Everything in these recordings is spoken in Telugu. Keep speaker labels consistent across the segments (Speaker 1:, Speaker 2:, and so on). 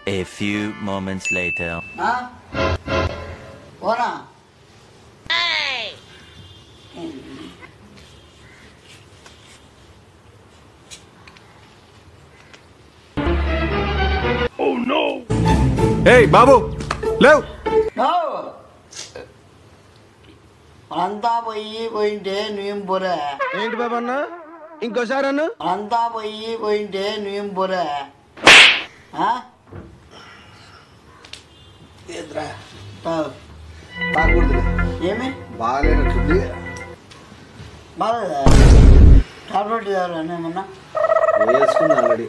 Speaker 1: A few moments later.
Speaker 2: ఓనా
Speaker 3: ఏయ్ బాబు లేవ్.
Speaker 2: అంతా పోయింటే నువ్వేం పోలే.
Speaker 3: ఏంటి బాబు అన్న ఇంకోసారి అన్న
Speaker 2: అంతా పోయింటే నువ్వేం పోలే. ఏమి
Speaker 3: బాగాలేనట్టుంది.
Speaker 2: బాగా టాబ్లెట్ కావాలని ఏమన్నా
Speaker 3: వేసుకున్నా ఆల్రెడీ.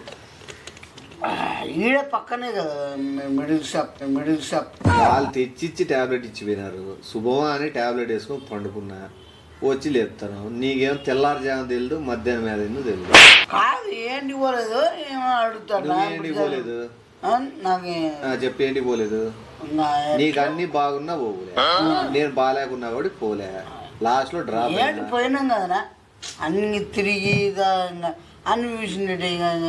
Speaker 2: ఈడ పక్కనే కదా మిడిల్ షాప్.
Speaker 3: వాళ్ళు తెచ్చిచ్చి టాబ్లెట్ ఇచ్చి పోయినారు. శుభమా అని టాబ్లెట్ వేసుకొని పండుకున్నా. వచ్చి లేపుతాను. నీకేం తెల్లారుజాము తెలియదు, మధ్యాహ్నం మీద ఎందుకు తెలియదు.
Speaker 2: కాదు ఏంటి పోలేదు ఏమో అడుగుతాడు.
Speaker 3: ఏంటి పోలేదు
Speaker 2: నాకు
Speaker 3: చెప్పి ఏంటి పోలేదు. నీకు అన్ని బాగున్నా పోలే, నేను బాగాలేకున్నా కూడా పోలే. లాస్ట్ లో డ్రాప్
Speaker 2: ఏంటి పోయినాం కదా అన్ని తిరిగి అన్ని చూసినట్టే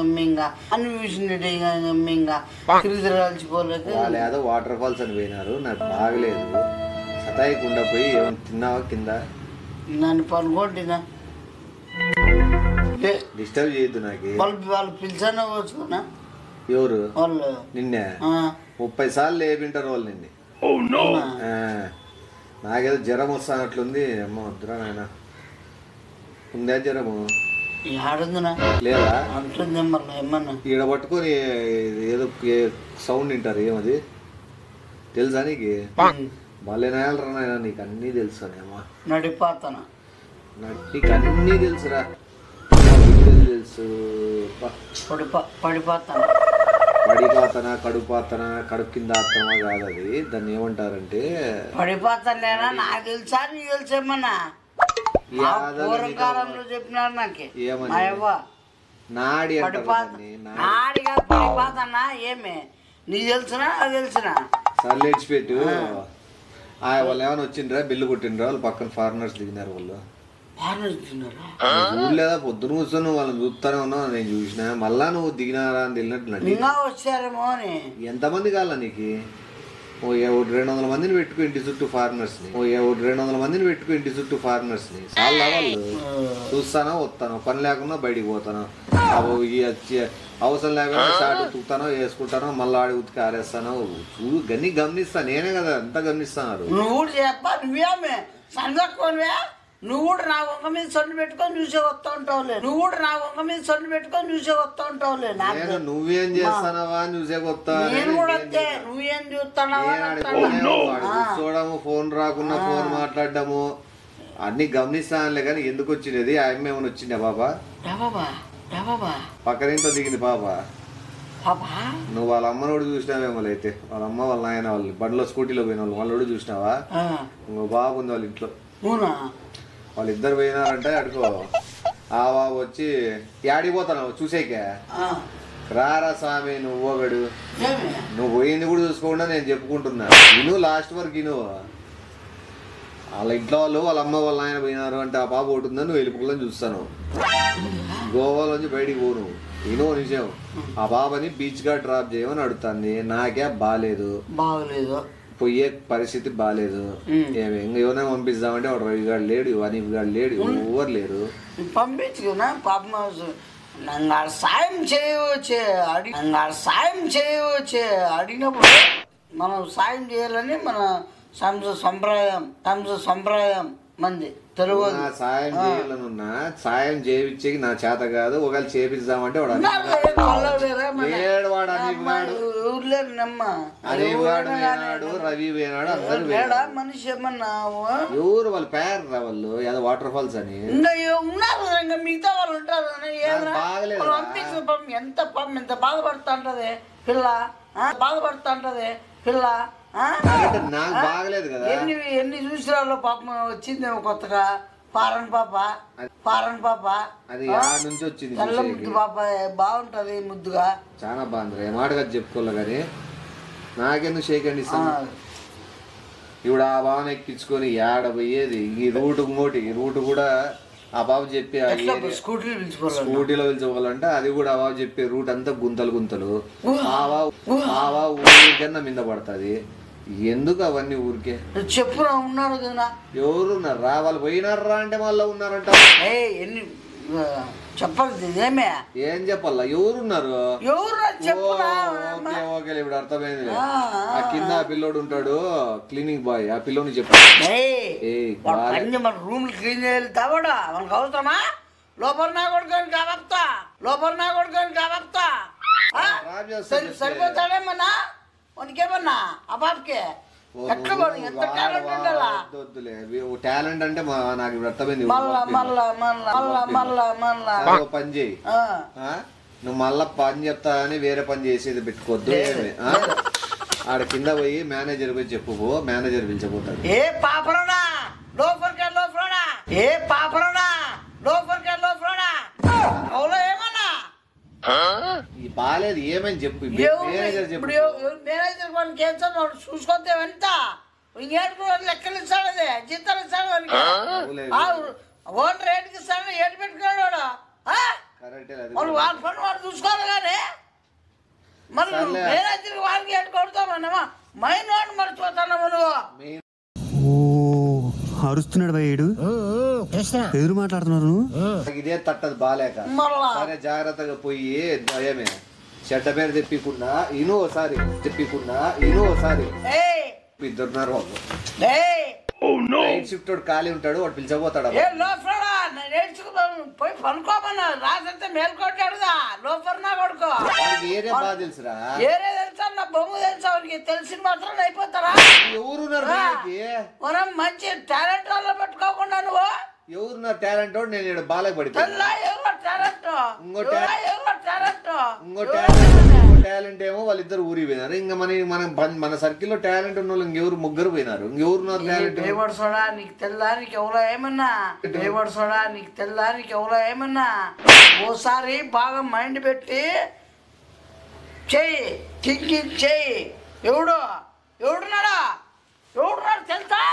Speaker 2: తిరిగి తిరగాల్సిపోలేదు.
Speaker 3: వాళ్ళు ఏదో వాటర్ ఫాల్స్ అని పోయినారు. నాకు బాగలేదు. సతాయికుండా పోయి ఏమైనా తిన్నావా కింద?
Speaker 2: నన్ను పనుకోండినా
Speaker 3: డిస్టర్బ్ చేయొద్దు. నాకు
Speaker 2: వాళ్ళు పిలిచానే వచ్చుకున్నా.
Speaker 3: ఎవరు
Speaker 2: వాళ్ళు
Speaker 3: నిన్నే 30 సార్లు లేపింటారు వాళ్ళు నిన్ను. నాకేదో జ్వరం వస్తానట్లుంది. అమ్మ వద్దురా నాయన. ఉందా జ్వరము?
Speaker 2: ఆడుందినా
Speaker 3: లేదా
Speaker 2: అంటుంది మళ్ళీ ఏమన్నా
Speaker 3: ఈడ పట్టుకొని ఏదో సౌండ్ వింటారు. ఏమది తెలుసా నీకు? మళ్ళీ నాయలరా నాయన. నీకు అన్నీ తెలుసానేమో.
Speaker 2: నడిపాతన
Speaker 3: నీకు అన్నీ తెలుసురా. తెలుసు.
Speaker 2: పడిపోతాను
Speaker 3: పడిపోతానా కడుపాతనా కడుపు కింద ఆత్తనా కాదు అది. దాన్ని ఏమంటారంటే
Speaker 2: పడిపోతానేనా నాకు తెలుసా నీకు తెలుసేమన్నా పూర్వకాలంలో చెప్పినారు నాకు.
Speaker 3: నాడి
Speaker 2: నాడిగా పడిపోతానా ఏమి నీకు తెలిసినా అది తెలిసినా
Speaker 3: సర్లేడ్చిపెట్టు. వాళ్ళు ఏమైనా వచ్చిండ్రా బిల్లు కొట్టిండ్రా? వాళ్ళు పక్కన ఫారినర్స్ దిగినారు. వాళ్ళు చూడలేదా? పొద్దున కూర్చొని వాళ్ళని చూస్తానే ఉన్నావు. నేను చూసినా. మళ్ళా నువ్వు దిగినారా అని తెలినట్టు
Speaker 2: వచ్చారేమో అని.
Speaker 3: ఎంతమంది కావాలా నీకు? 200 మందిని పెట్టుకో ఇంటి చుట్టూ ఫారినర్స్ ని. 200 మందిని పెట్టుకో ఇంటి చుట్టూ ఫారినర్స్ ని. చాలా వాళ్ళు చూస్తానో వస్తానో, పని లేకుండా బయటికి పోతాను. అవసరం లేకుండా షార్ట్ ఉతుకుతానో వేసుకుంటానో మళ్ళీ ఆడి ఉతికి ఆరేస్తానో. చూడు గన్ని గమనిస్తా. నేనే కదా అంతా గమనిస్తాను.
Speaker 2: నువ్వు చెప్పా నువ్వేమే సందక్కువే. నువ్వు కూడా నా వంక మీద సొంత పెట్టుకొని చూసే వస్తూ ఉంటావులే.
Speaker 3: నేను నువ్వేం చేస్తానవా చూసే కొత్తా.
Speaker 2: నేను కూడా వస్తే నువ్వేం చూస్తున్నావా
Speaker 3: చూడము, ఫోన్ రాకుండా ఫోన్ మాట్లాడము అన్ని గమనిస్తానులే. కానీ ఎందుకు వచ్చినది? ఆ అమ్మ ఏమైనా వచ్చిందా బాబా? పక్కనింట్లో దిగింది పాపా. నువ్వు వాళ్ళ అమ్మని కూడా చూసినావేమో. అయితే వాళ్ళ అమ్మ వాళ్ళ నాయన వాళ్ళు బండిలో స్కూటీలో పోయిన వాళ్ళు కూడా చూసినావా? ఇంకో బాబు ఉంది వాళ్ళ ఇంట్లో. వాళ్ళిద్దరు పోయినారంటే అడుకో. ఆ బాబు వచ్చి యాడిపోతావు చూసేకే రారా స్వామి. నువ్వు ఒకడు నువ్వు పోయింది కూడా చూసుకోకుండా నేను చెప్పుకుంటున్నా. ఇను లాస్ట్ వరకు ఇను. వాళ్ళ ఇంట్లో వాళ్ళు వాళ్ళ అమ్మ వాళ్ళ ఆయన పోయినారు అంటే ఆ పాప ఒకటి ఉందని నువ్వు వెళ్ళిపోవాలని చూస్తాను. గోవాలోంచి బయటికి పోను. ఇనో నిజం. ఆ బాబాని బీచ్ గా డ్రాప్ చేయమని అడుగుతాంది. నాకే బాగాలేదు పోయే పరిస్థితి బాగాలేదు. ఎవరైనా పంపిస్తామంటే వాడు రవి గారు లేడు, అనీఫ్ గారు లేడు, ఎవరు లేరు.
Speaker 2: పంపించు పాపం. సాయం చేయవచ్చే అడిగినప్పుడు మనం సాయం చేయాలని మన సంప్రదాయం మంది తెలుగు.
Speaker 3: సాయం చేయాలనున్నా సాయం చేయించేకి నా చేత కాదు. ఒకవేళ చేపిస్తామంటే వాడు రవి పోయినాడు అందరు
Speaker 2: మనిషి ఏమన్నా
Speaker 3: ఎవరు వాళ్ళ పేరు రా వాళ్ళు ఏదో వాటర్ ఫాల్స్ అని
Speaker 2: ఉన్నారు. మిగతా వాళ్ళు ఉంటారు. ఎంత బాధపడుతుంటది పిల్ల.
Speaker 3: నాకు బాగలేదు కదా.
Speaker 2: ఎన్ని చూసిరాలో పాపం వచ్చిందేమో కొత్తగా. పారన్ పాప
Speaker 3: అది నుంచి వచ్చింది.
Speaker 2: తెల్ల ముద్దు పాప బాగుంటది ముద్దుగా.
Speaker 3: చాలా బాగుంది. మాటగా చెప్పుకోలే కానీ నాకెందుకు షేక్ అండి ఇస్తాను. ఇప్పుడు ఆ భావన ఎక్కించుకొని ఏడ పోయేది. ఈ రూట్ కూడా ఆ బాబు చెప్పి స్కూటీలో పిలిచిపోవాలంటే అది కూడా ఆ బాబు చెప్పే రూట్ అంతా గుంతలు ఆ ఊరికన్నా మీద పడుతుంది. ఎందుకు అవన్నీ ఊరికే
Speaker 2: చెప్పు ఉన్నారు కదా
Speaker 3: ఎవరున్నారు రా వాళ్ళు పోయినారా అంటే మళ్ళీ ఉన్నారంట.
Speaker 2: ఎన్ని చెప్పాలి ఏమే
Speaker 3: ఏం చెప్పాలా ఎవరున్నారు ఓకే ఇప్పుడు అర్థమైంది. ఆ కింద ఆ పిల్లోడు ఉంటాడు క్లీనింగ్ బాయ్ ఆ పిల్లోని
Speaker 2: మన రూమ్ క్లీన్ చేస్తావాడా మనకు అవసరమా? లోపల నా కొడుకొని కాబత్తా సరిపోతాడేమన్నా మనకేమన్నా ఆ బాబుకే
Speaker 3: టాలెంట్ అంటే నాకు ఇప్పుడు అర్థమైంది. పని చేయి నువ్వు మళ్ళా పని చెప్తా అని వేరే పని చేసేది పెట్టుకోవద్దు. ఆడ కింద పోయి మేనేజర్ పోయి చెప్పు మేనేజర్ పిలిచిపోతాడు.
Speaker 2: ఏ పాపరోడా ఏమన్నా
Speaker 3: బాలేదు ఏమని చెప్పు మేనేజర్ చెప్పు.
Speaker 2: మేనేజర్ వాళ్ళకి ఏం చూసుకొస్తే ఎంత ఇంకేడు లెక్కలు ఇస్తాడు అదే జీతాలు ఇస్తాడు ఓన్ రేటుకి ఇస్తాడు ఏడు పెట్టుకున్నాడు వాడు వాళ్ళ పని వాడు చూసుకోవాలి కానీ మరి మేనేజర్ వాళ్ళకి ఏడు కొడతామన్నామా మైన్ వాడిని మర్చిపోతానమ్మా నువ్వు.
Speaker 4: అరుస్తున్నాడు భయ్యుడు ఎదురు మాట్లాడుతున్నారు.
Speaker 3: ఇదే తట్టదు బాలేక సరే జాగ్రత్తగా పోయి భయమే చెడ్డ పేరు తెప్పికుండా ఒకసారి ఇద్దరున్నారు నైట్ షిఫ్ట్ ఖాళీ ఉంటాడు వాడు పిలిచబోతాడు.
Speaker 2: పోయి పనుకోమన్నా రాత్రి మేల్కొట్టాడుగా లోపల నా కొడుకో
Speaker 3: ఏరే బాగా తెలుసురా
Speaker 2: ఏరే తెలుసా నా బొమ్మ తెలుసా వాడికి తెలిసిన మాత్రం అయిపోతారా?
Speaker 3: ఎవరున్నారు
Speaker 2: మనం మంచి టాలెంట్ వాళ్ళ పెట్టుకోకుండా నువ్వు
Speaker 3: ఎవరున్నారు టాలెంట్ వాడు నేను బాలకు పడిపోయి ఇంకో టాలెంట్ ఏమో వాళ్ళిద్దరు ఊరికి పోయినారు. ఇంకా మన సర్కిల్ లో టాలెంట్ ఉన్న వాళ్ళు ఇంకెవరు ముగ్గురు పోయినారు. ఇంకెవరున్నారు టాలెంట్?
Speaker 2: సోడా నీకు తెల్లానికి ఎవరో ఏమన్నా ఓసారి బాగా మైండ్ పెట్టి చెయ్యి థింకింగ్ చెయ్యి. ఎవడున్నాడు తెలుసా?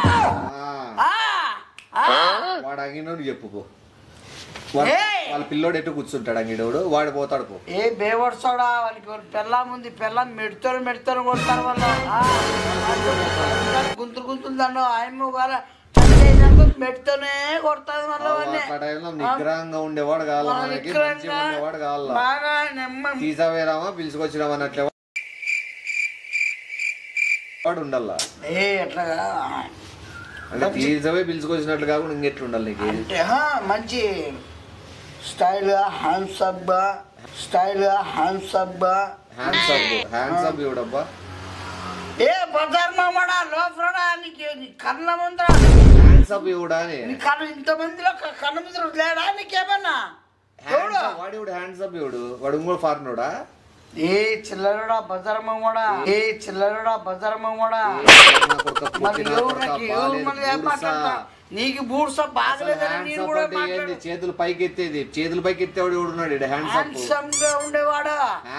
Speaker 3: వాడు అంగినోడు చెప్పుకో వాళ్ళ పిల్లోడు ఎటు కూర్చుంటాడు అంగిడోడు వాడు పోతాడు పో.
Speaker 2: ఏ బేవడ్సోడా వానికి పెళ్ళం ఉంది పెళ్ళం మెడతారు కొడతారు వాళ్ళు గుంతులు దాన్ని ఆయమ్మ మెడతోనే కొడతాది మళ్ళీ
Speaker 3: నిగ్రహంగా ఉండేవాడు కావాలి తీసావేరామా పిలుచుకొచ్చినామా అన్నట్లే వాడు ఉండాల.
Speaker 2: ఎట్లా
Speaker 3: అంటే తీసవే పిలుచుకొచ్చినట్లు కాకుండా ఇంకెట్లు ఉండాలి నీకు
Speaker 2: మంచి స్టైల్ హ్యాండ్సప్
Speaker 3: ఇవ్వడబ్బా.
Speaker 2: ఏ బజార్ మామడా లోపలడా నీకు కళ్ళ ముందర
Speaker 3: హ్యాండ్సప్ ఇవ్వడా
Speaker 2: ఇంతమందిలో కళ్ళ ముందర లేడా నీకేమన్నా?
Speaker 3: వాడు హ్యాండ్సప్ ఇవ్వడు వాడు ఇంకో ఫారినోడా?
Speaker 2: ఏ చిల్లరుడా బజార్ మామడా నీకు బూడ్స బాగలేదని
Speaker 3: చేతులు పైకి ఎత్తేవాడు ఎవడున్నాడు?
Speaker 2: హ్యాండ్సమ్ గా ఉండేవాడు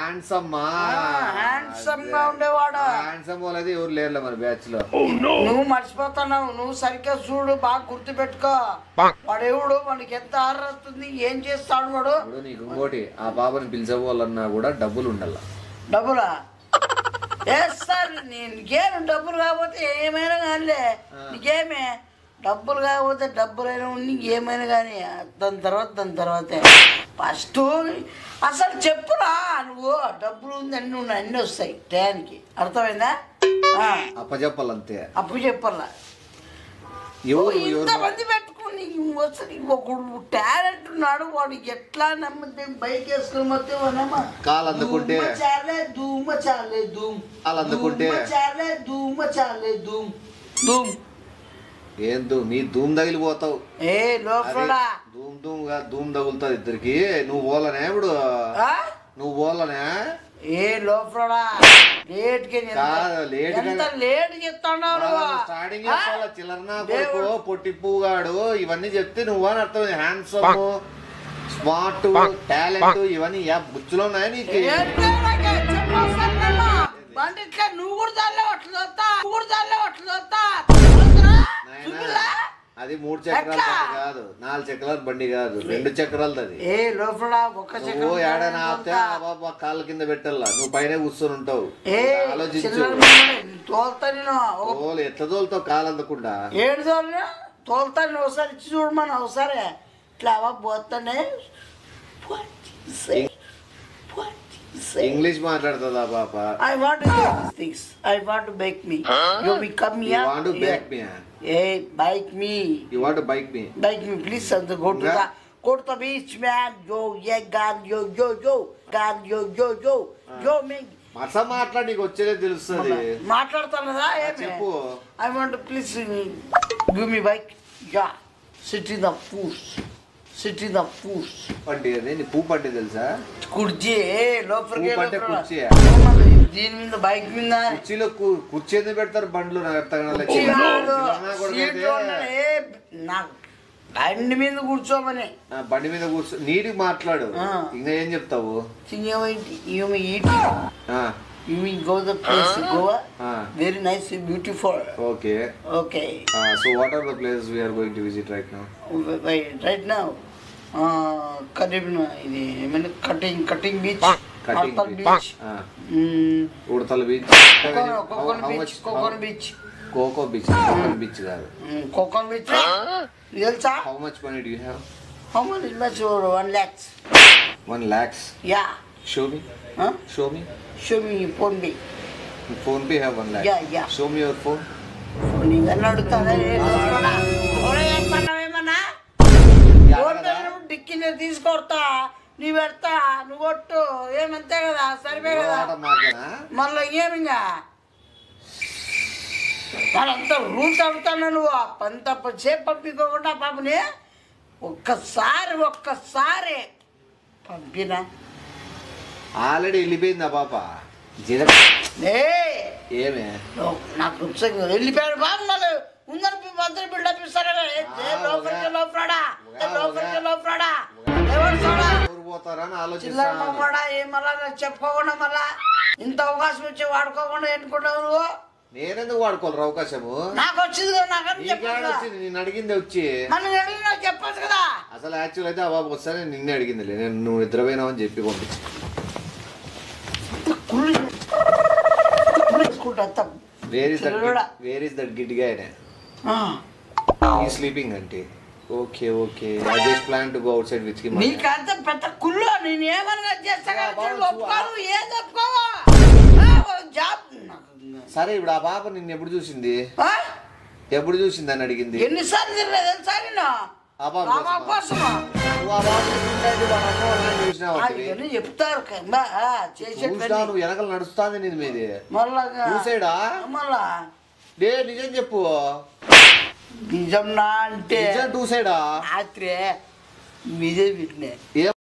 Speaker 3: హ్యాండ్సమ్ వాళ్ళది ఎవరు లేరులే మరి బ్యాచ్ లో.
Speaker 2: నువ్వు మర్చిపోతున్నావు. నువ్వు సరిగ్గా చూడు బాగా గుర్తు పెట్టుకో. వాడు ఎవడు మనకి ఎంత ఆర్రతుంది ఏం చేస్తాడు వాడు?
Speaker 3: నీకు ఇంకోటి ఆ బాబాని పిలిచేవాళ్ళన్నా కూడా డబ్బులు ఉండాల.
Speaker 2: డబ్బులా? సార్ నీకేమి డబ్బులు కాకపోతే ఏమైనా కానిలే నీకేమే డబ్బులు కాకపోతే డబ్బులైనా ఉండి ఏమైనా కానీ దాని తర్వాతే ఫస్ట్ అసలు చెప్పురా నువ్వు డబ్బులు ఉంది అన్నీ వస్తాయి టయానికి అర్థమైందా?
Speaker 3: అప్పచెప్పాలంతే
Speaker 2: చెప్పాలా ఇంతమంది పెట్టుకుని ఒకడు టాలెంట్ ఉన్నాడు వాడు ఎట్లా నమ్మితే బైక్ వేసుకుని మొత్తం
Speaker 3: కాలు అందుకుంటే ఏం నీ ధూమ్ తగిలిపోతావు. ధూమ్ తగులుతుంది ఇద్దరికి. నువ్వు పోలనే ఇప్పుడు పోలనే
Speaker 2: లోపలడా లేట్
Speaker 3: స్టార్టింగ్ చిల్లరనా కొడుకు పొట్టి పువ్వుగాడు ఇవన్నీ చెప్తే నువ్వు అని అర్థం. హ్యాండ్సమ్ స్మార్ట్ టాలెంట్ ఇవన్నీ బుచ్చులో ఉన్నాయా నీకు?
Speaker 2: నువ్వు కూడా
Speaker 3: అది 3 చక్రాల బండి కాదు, 4 చక్రాల బండి కాదు, 2 చక్రాలది అది.
Speaker 2: ఏ లోపల ఒక చక్రం
Speaker 3: నువ్వు ఏడైనా ఆపితే బాబా కాళ్ళ కింద పెట్టాలా, నువ్వు పైన కూర్చొని ఉంటావు. ఆలోచించు.
Speaker 2: తోలుతా నేను
Speaker 3: ఎట్లా తోలుతావు కాలు అందకుండా?
Speaker 2: ఏడు తోలినా తోలుతాను. ఒకసారి ఇచ్చి చూడమని ఒకసారి ఇట్లా పోతానే.
Speaker 3: ఇంగ్లీష్ మాట్లాడుతుందా పాప?
Speaker 2: I want to do these things. I want to bake me. You will come here.
Speaker 3: You want to bake me?
Speaker 2: Hey, bake me.
Speaker 3: You want to bake me?
Speaker 2: Bake me, please. And go to the beach, man. Yo, yeah, girl, yo, girl, yo, me.
Speaker 3: మస మాట్లాడి నీకు వచ్చేదే తెలుస్తుంది.
Speaker 2: మాట్లాడుతున్నదా?
Speaker 3: చెప్పు.
Speaker 2: I want to please give me bike. Yeah, sit in the food.
Speaker 3: అంటే నీ పూపు అంటే తెలుసా?
Speaker 2: కుర్చీ లోపలికి
Speaker 3: కుర్చీ
Speaker 2: దీని మీద బైక్ మీద
Speaker 3: కుర్చీలో కుర్చీ ఎందుకు పెడతారు బండ్లు?
Speaker 2: నాకు బండి మీద కూర్చోమని.
Speaker 3: బండి మీద కూర్చో నీటికి మాట్లాడు. ఇంకా ఏం చెప్తావు?
Speaker 2: You mean go the place Goa? Very nice, beautiful.
Speaker 3: Okay. So what are the places we are going to visit right now?
Speaker 2: Right now, ఇది ఏమైనా కటింగ్ బీచ్, బీచ్,
Speaker 3: ఉడతల బీచ్, కోకో బీచ్ కాదు,
Speaker 2: కోకోన్ బీచ్ తెలుసా?
Speaker 3: How much money do you have?
Speaker 2: How much is much? 1 lakh.
Speaker 3: 1 lakh?
Speaker 2: Yeah.
Speaker 3: Show me.
Speaker 2: Show me your phone pay.
Speaker 3: Phone pay have 1 lakh?
Speaker 2: Yeah.
Speaker 3: Show me your phone.
Speaker 2: నీవన్నీ అడుగుతానే ఏమన్నా డిక్కిని తీసుకొడతా, నీ పెడతా, నువ్వు కొట్టు, ఏమంతే కదా, సరిపోయి కదా. మళ్ళీ ఏమిగా వాళ్ళంతా రూల్స్ అడుగుతాను. నువ్వు అంత సేపు పంపించుకోకుండా పాపని ఒక్కసారి పంపినా
Speaker 3: ఆల్రెడీ వెళ్ళిపోయిందా పాప? ఏమే
Speaker 2: నాకు వెళ్ళిపోయాడు బాబు. మళ్ళీ ఉందని మంత్రి బిల్డప్ ఇస్తారా? ఏమలా చెప్పుకోకుండా మళ్ళా ఇంత అవకాశం వచ్చి వాడుకోకుండా ఎన్నుకుంటావు నువ్వు.
Speaker 3: నేనెందుకు వాడుకోవాలి అవకాశము?
Speaker 2: నాకు వచ్చింది కదా, నాకు
Speaker 3: నేను అడిగింది వచ్చి
Speaker 2: చెప్పచ్చు కదా.
Speaker 3: అసలు యాక్చువల్ అయితే ఆ బాబు వస్తానే నిన్నే అడిగింది. నేను నువ్వు నిద్రపోయినావు అని చెప్పి పంపించి where is that kid guy? Sleeping అంటే okay. I just plan to go outside with him.
Speaker 2: నీకంత పెద్ద కుల్లో నేను ఏమన్నా చేస్తా జాబ్.
Speaker 3: సరే ఇప్పుడు ఆ పాప నిన్ను ఎప్పుడు చూసింది అని అడిగింది.
Speaker 2: ఎన్నిసార్లు తిరగలేదు తెలుసా? చెప్తారు
Speaker 3: నువ్వు వెనకలు నడుస్తాంది నీది మీది. చూసాడా?
Speaker 2: మళ్ళా
Speaker 3: నిజం చెప్పు.
Speaker 2: నిజం నా అంటే
Speaker 3: చూసాడా?
Speaker 2: రాత్రి మీదే వీటినే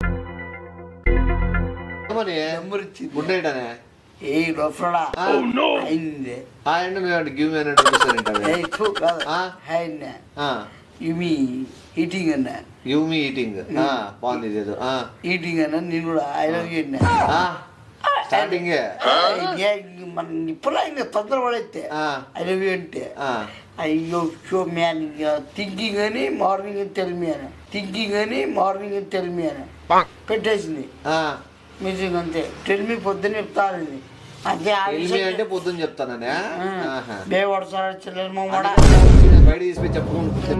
Speaker 3: గుడ్డేటనే
Speaker 2: ఏ లోపల అయింది. ఈటింగ్ అన్నా
Speaker 3: బాగుంది.
Speaker 2: ఈటింగ్ అన్నా నేను కూడా ఐ లవ్ యూ అన్నా.
Speaker 3: స్టార్టింగ్
Speaker 2: మన ఇప్పుడు ఇంకా తొందర పడైతే ఐ లవ్ యూ అంటే అయ్యో షో మ్యాన్ థింకింగ్ అని మార్నింగ్ అని టెల్ మీ అని పెట్టేసింది మ్యూజిక్. అంతే టెల్ మీ పొద్దున్న చెప్తాను అంతే.
Speaker 3: అంటే పొద్దున్న చెప్తాననే
Speaker 2: బేవడసాడు చిల్లర
Speaker 3: బయట తీసుకుని చెప్పుకుంటా.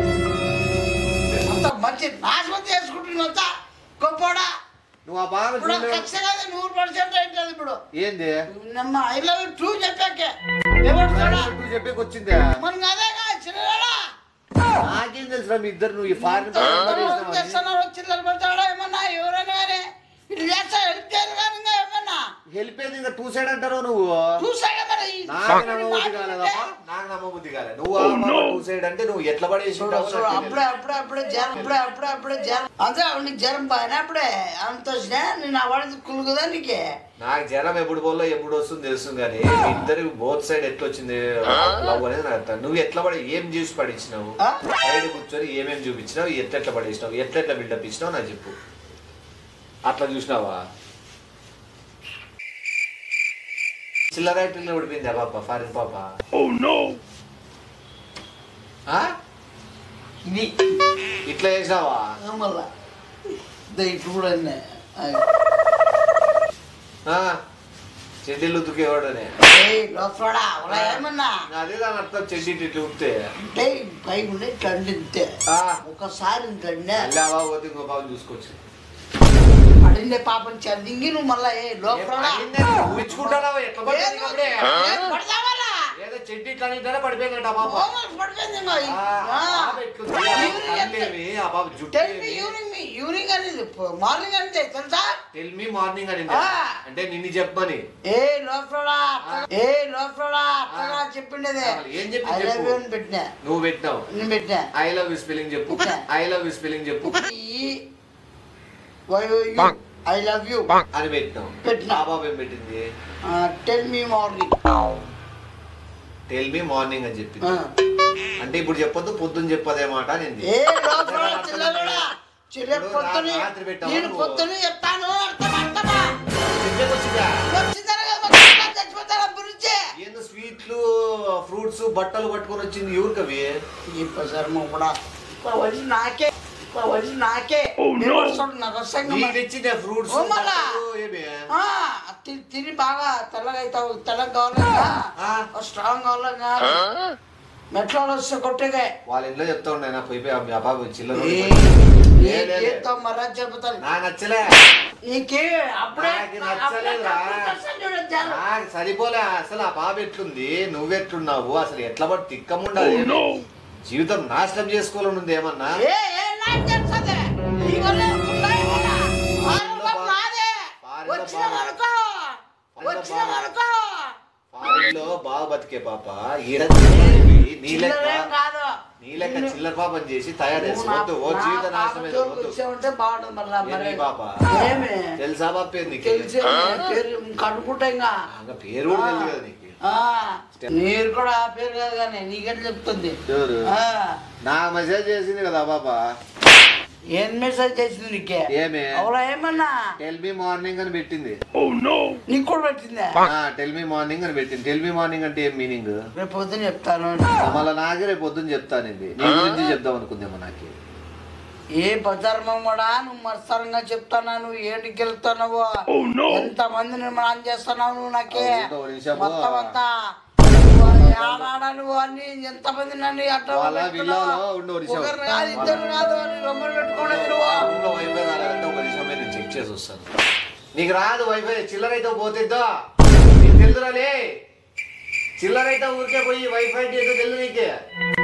Speaker 2: అంత మంచి నాశనం చేసుకుంటున్నా గొప్పడా.
Speaker 3: నువ్వు ఆ బాగా
Speaker 2: 100% అవుతుంది ఇప్పుడు.
Speaker 3: ఏంది
Speaker 2: ఐ లవ్ యూ టూ చెప్పాకే
Speaker 3: చెప్పేకి వచ్చిందే.
Speaker 2: మనకు అదే చిన్నడా
Speaker 3: నాకేం తెలుసు మీ ఇద్దరు నువ్వు ఫారిన్
Speaker 2: చిల్లర పడతాడా ఏమన్నా ఎవరైనా కానీ ఇట్లా చేస్తా హెల్ప్ చేయాలి కానీ ఇంకా ఏమన్నా
Speaker 3: హెల్ప్ ఏది ఇంకా 2 సైడ్ అంటారు నువ్వు. నాకు నమ్మబుద్ధి కాలేదు. నువ్వు 2 సైడ్ అంటే నువ్వు ఎట్లా పడేసి
Speaker 2: అప్పుడే అదే నీకు జ్వరం పోయినా అప్పుడే అంత వచ్చినా నేను అవాడి కులుగుదా నీకే.
Speaker 3: నాకు జ్వరం ఎప్పుడు పోలో ఎప్పుడు వస్తుంది తెలుస్తుంది కానీ ఇద్దరు బోత్ సైడ్ ఎట్లా వచ్చింది లవ్ అనేది నాకు అర్థం. నువ్వు ఎట్లా పడి ఏం చూసి పడించినావు? సైడ్ కూర్చొని ఏమేమి చూపించినావు? ఎట్లా పడేసినావు? ఎట్లా బిల్డప్ ఇచ్చినావు నాకు చెప్పు. అట్లా చూసినావా? చిల్లర యాక్టింగ్ లో పడిపోయింది ఆ పాప, ఫారిన్ పాప.
Speaker 2: ఇది
Speaker 3: ఇట్లా చేసినావా
Speaker 2: మళ్ళా ఇట్లు కూడా
Speaker 3: చెడ్డీలు ఉతికేవాడనే
Speaker 2: ఏమన్నా
Speaker 3: అదే దాని అర్థం చెడ్డీ ఇట్లా ఉత్తే
Speaker 2: అంటే పై ఉండే ఇట్లా అంతే ఒకసారి ఇంకండి
Speaker 3: అల్లే పోతే ఇంకో బాబు చూసుకోవచ్చు
Speaker 2: పడిందే పాపం చదింగి నువ్వు మళ్ళా
Speaker 3: ఊహించుకుంటావా ఎట్లా పడిపోయినప్పుడే ఏదో చెడ్డీ ఇట్లా అంటారా పడిపోయిందట బాబు ఆ బాబు జుట్టు
Speaker 2: ఈవినింగ్ అనేది మార్నింగ్ అంటే తెలుసా
Speaker 3: టెల్ మీ మార్నింగ్ అని అంటే నిన్ను చెప్పమని
Speaker 2: చెప్పిండేదే
Speaker 3: ఏం చెప్పి
Speaker 2: పెట్టినా
Speaker 3: నువ్వు పెట్టినావు
Speaker 2: నేను పెట్టినా
Speaker 3: ఐ లవ్ యూ స్పెల్లింగ్ చెప్పు ఐ లవ్ యూ స్పెల్లింగ్ చెప్పు
Speaker 2: ఐ లవ్ యూ
Speaker 3: అని పెట్టినావు
Speaker 2: పెట్టినా
Speaker 3: బాబు ఏం పెట్టింది
Speaker 2: tell me morning
Speaker 3: tell me morning అని చెప్పింది అంటే ఇప్పుడు చెప్పొద్దు పొద్దున్న చెప్పదే మాట నేను
Speaker 2: పొద్దున చెప్తాను
Speaker 3: ఏందో స్వీట్లు ఫ్రూట్స్ బట్టలు పట్టుకొని వచ్చింది ఎవరికవి
Speaker 2: నాకే నాకే
Speaker 3: తెచ్చిందే ఫ్రూట్స్
Speaker 2: తిని బాగా తెల్లగా అవుతావు తెల్లగా కావాలన్నా స్ట్రాంగ్ కావాలన్నా మెట్లో వస్తే కొట్టేగా
Speaker 3: వాళ్ళ ఇంట్లో చెప్తా ఉండే పోయి బాబు చిల్లర
Speaker 2: మరా చెబుతాను
Speaker 3: నాకు నచ్చలే
Speaker 2: నీకే అప్పుడే
Speaker 3: నాకు సరిపోలే అసలు ఆ బాబు ఎట్లుంది నువ్వెట్లున్నావు అసలు ఎట్లా పట్టి తిక్కముండాలి జీవితం నాశనం చేసుకోవాలని ఉంది ఏమన్నా బాగా బతికే పాప నీ లెక్క చిల్లర పాపని చేసి తయారు చేసుకోవద్దు ఓ జీవిత నాశనం పాప తెలుసా బాబు పేరు నీకు
Speaker 2: కనుక్కుంటా ఇంకా
Speaker 3: పేరు కూడా తెలియదు కదా నీకు
Speaker 2: మీరు కూడా ఆ పేరు కాదు కానీ నీకెట్లా చెప్తుంది
Speaker 3: నా మెసేజ్ చేసింది కదా బాబా
Speaker 2: ఏం మెసేజ్ చేసింది నీకే అవునా ఏమన్నా
Speaker 3: టెల్ మీ మార్నింగ్ అని పెట్టింది
Speaker 2: నీకు కూడా పెట్టిందా
Speaker 3: టెల్ మీ మార్నింగ్ అని పెట్టింది టెల్ మీ మార్నింగ్ అంటే ఏం మీనింగ్
Speaker 2: రేపు పొద్దున చెప్తాను
Speaker 3: మళ్ళీ నాకే రేపు పొద్దున చెప్తానండి నీ గురించి చెప్దాం అనుకుందేమో నాకు
Speaker 2: ఏ బజార్మం కూడా నువ్వు మత్సరంగా చెప్తానా నువ్వు ఏంటికి వెళ్తున్నావు ఎంత మందిని మనం చేస్తున్నావు నువ్వు నాకే మొత్తం అంతా నువ్వు అన్ని ఎంత మంది నన్ను ఇద్దరు కాదు అని రొమ్మలు పెట్టుకోలేదు
Speaker 3: చెక్ చేసి వస్తాను నీకు రాదు వైఫై చిల్లరైతే పోతుందో నీకు తెలుదురాలే చిల్లరైతే ఊరికే పోయి వైఫై ఏదో తెలుదు నీకే